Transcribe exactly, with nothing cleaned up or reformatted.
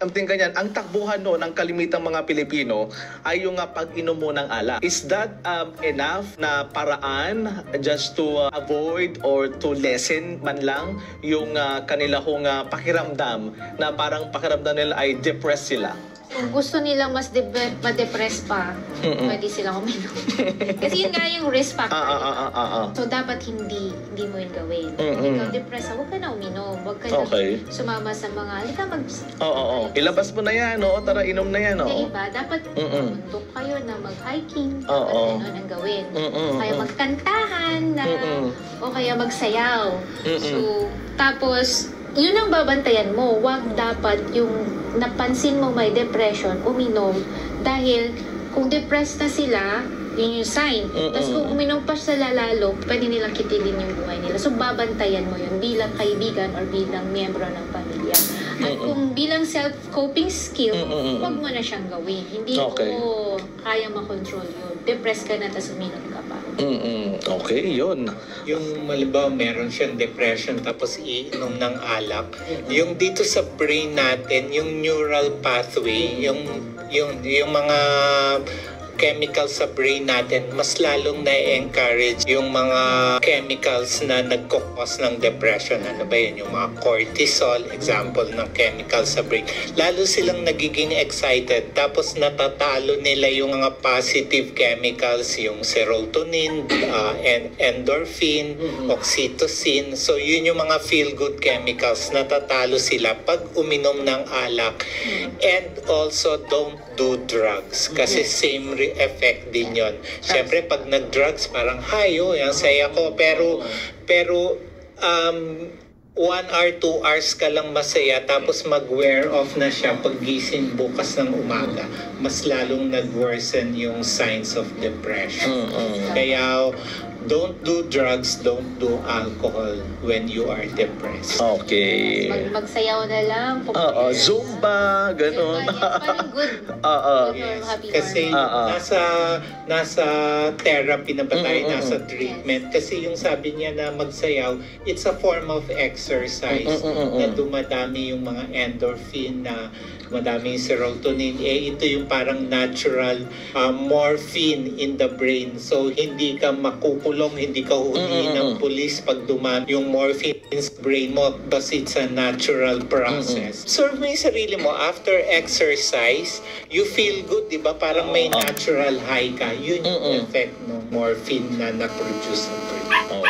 something ganyan. Ang takbuhan no ng kalimitang mga Pilipino ay yung uh, pag-inom mo ng alak. Is that um, enough na paraan just to uh, avoid or to lessen man lang yung uh, kanila hong uh, pakiramdam na parang pakiramdam nila ay depressed sila? Kung gusto nilang mas ma-depress pa, mm-mm, pwede silang uminom. Kasi yun nga yung risk factor. Ah, ah, ah, ah, ah. So, dapat hindi hindi mo yun gawin. Mm-mm. Kung ikaw depressed, huwag ka na uminom. Huwag ka okay. na sumama sa mga, halika mag... Oo, oo, oo. Ilabas mo na yan, oo. Tara, inom na yan, oo. Kaya iba, dapat pumuntok kayo na mag-hiking. Oo. Dapat ang gawin. Mm-mm. Kaya magkantahan na, Mm-mm, o kaya magsayaw. Mm-mm. So, tapos, yun ang babantayan mo. Huwag dapat yung napansin mo may depression, uminom. Dahil kung depressed na sila, yun yung sign. Mm-mm. Tapos kung uminom pa sila lalo, pwede nilang kitilin yung buhay nila. So babantayan mo yun bilang kaibigan or bilang miyembro ng pamilya. At Mm-mm. kung bilang self-coping skill, Mm-mm. huwag mo na siyang gawin. Hindi okay. mo kaya makontrol yun. Depressed ka na, tapos uminom ka pa. Mm-mm. Okay, yun. Yung malibaw meron siyang depression tapos iinom ng alak. Yung dito sa brain natin, yung neural pathway, yung yung yung mga chemicals sa brain natin, mas lalong na-encourage yung mga chemicals na nagkukos ng depression. Ano ba yun? Yung mga cortisol, example ng chemicals sa brain. Lalo silang nagiging excited. Tapos natatalo nila yung mga positive chemicals, yung serotonin, uh, and endorphin, oxytocin. So yun yung mga feel-good chemicals. Natatalo sila pag uminom ng alak. And also, don't do drugs. Kasi same effect din yon. Siyempre, pag nag-drugs, parang, hay, oh, ang saya ko. Pero, pero, um, one hour, two hours ka lang masaya, tapos mag-wear off na siya pag gising bukas ng umaga. Mas lalong nag-worsen yung signs of depression. Mm-hmm. Kaya, don't do drugs, don't do alcohol when you are depressed. Okay. Mag magsayaw na lang. Oo, Zumba, ganun. Parang good. Oo. Yes. Kasi Uh-uh. nasa nasa therapy na ba tayo, Mm-mm. nasa treatment. Kasi yung sabi niya na magsayaw, it's a form of exercise. Mm-mm. Na dumadami yung mga endorphin, na madami yung serotonin. Eh, ito yung parang natural uh, morphine in the brain. So, hindi ka makukulong, hindi ka huliin ng pulis pag dumami yung morphine sa brain mo because it's a natural process. Serve mo yung sarili mo. After exercise, you feel good, di ba? Parang may natural high ka. Yun yung Mm-mm. effect ng morphine na na-produce sa brain.